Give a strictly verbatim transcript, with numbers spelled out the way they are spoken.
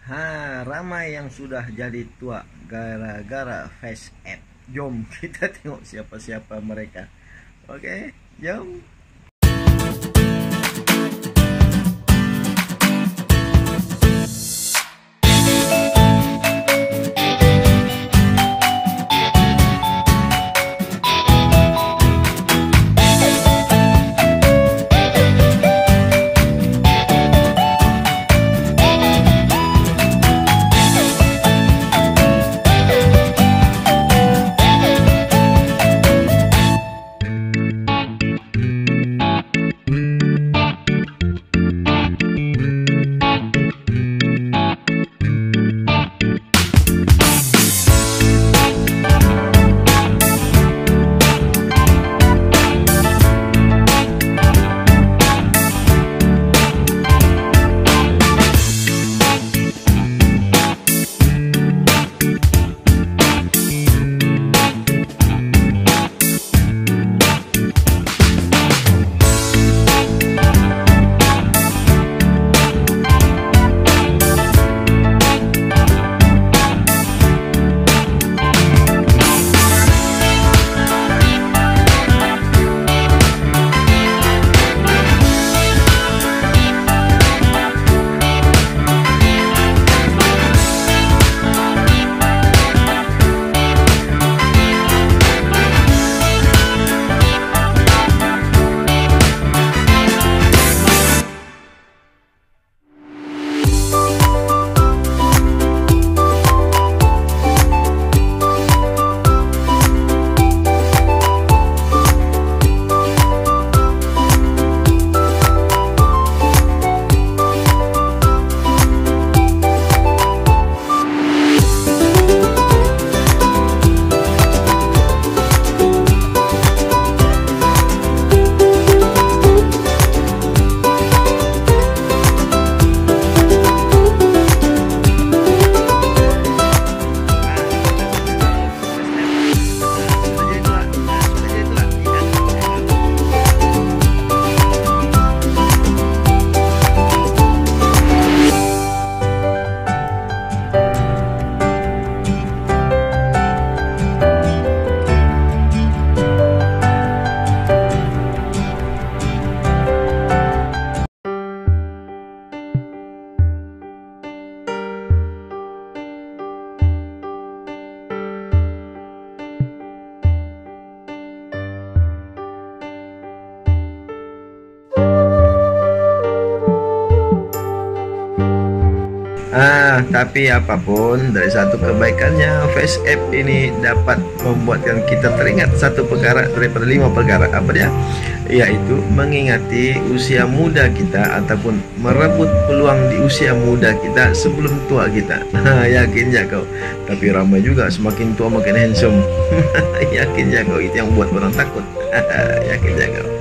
Ha, ramai yang sudah jadi tua gara-gara face app. Jom kita tengok siapa-siapa mereka. Oke, jom. Ah, tapi apapun, dari satu kebaikannya Face App ini dapat membuatkan kita teringat satu perkara daripada lima perkara. Apa dia? Yaitu mengingati usia muda kita ataupun merebut peluang di usia muda kita sebelum tua kita. Yakin ya kau? Tapi ramai juga semakin tua makin handsome. Yakin ya kau? Itu yang buat orang takut. Yakin ya kau?